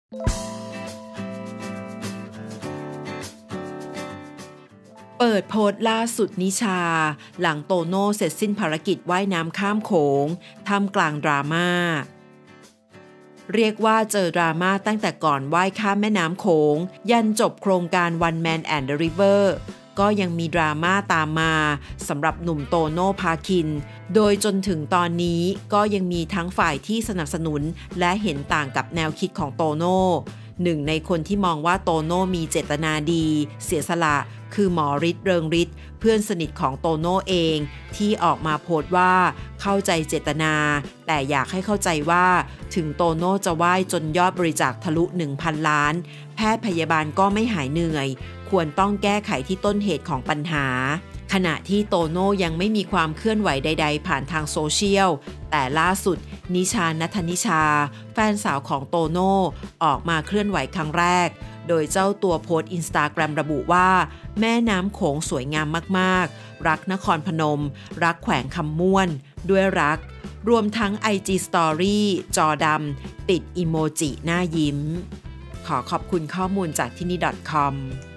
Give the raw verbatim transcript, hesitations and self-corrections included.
เปิดโพสต์ล่าสุดนิชาหลังโตโน่เสร็จสิ้นภารกิจว่ายน้ำข้ามโขงท่ามกลางดราม่าเรียกว่าเจอดราม่าตั้งแต่ก่อนว่ายข้ามแม่น้ำโขงยันจบโครงการ One Man and the River ก็ยังมีดราม่าตามมาสำหรับหนุ่มโตโน่พาคินโดยจนถึงตอนนี้ก็ยังมีทั้งฝ่ายที่สนับสนุนและเห็นต่างกับแนวคิดของโตโน่หนึ่งในคนที่มองว่าโตโน่มีเจตนาดีเสียสละคือหมอฤทธิ์เริงฤทธิ์เพื่อนสนิทของโตโน่เองที่ออกมาโพสต์ว่าเข้าใจเจตนาแต่อยากให้เข้าใจว่าถึงโตโน่จะว่ายจนยอดบริจาคทะลุ หนึ่งพัน ล้านแพทย์พยาบาลก็ไม่หายเหนื่อยควรต้องแก้ไขที่ต้นเหตุของปัญหาขณะที่โตโน่ยังไม่มีความเคลื่อนไหวใดๆผ่านทางโซเชียลแต่ล่าสุดนิชาณัฐนิชาแฟนสาวของโตโน่ออกมาเคลื่อนไหวครั้งแรกโดยเจ้าตัวโพสต์ Instagram ระบุว่าแม่น้ำโขงสวยงามมากๆรักนครพนมรักแขวงคำม่วนด้วยรักรวมทั้ง ไอ จี Story จอดำติดอิโมจิหน้ายิ้มขอขอบคุณข้อมูลจากที่นี่ .com